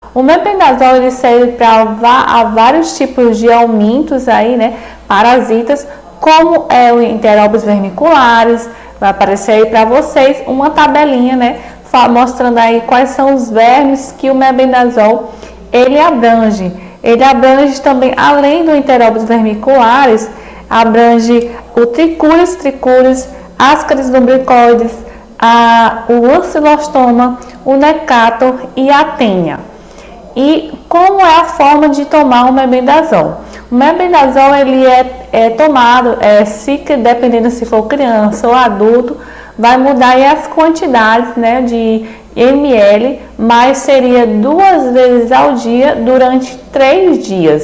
O mebendazol ele serve para vários tipos de aumentos aí, né, parasitas, como é o enteróbios vermiculares. Vai aparecer aí para vocês uma tabelinha, né, mostrando aí quais são os vermes que o mebendazol ele abrange. Ele abrange também, além do enteróbios vermiculares, abrange o tricuris, ascaris lumbricoides, o ancilostoma, o necator e a tenha. E como é a forma de tomar o mebendazol? O mebendazol ele é tomado, dependendo se for criança ou adulto, vai mudar aí as quantidades, né, de ml, mas seria 2 vezes ao dia durante 3 dias.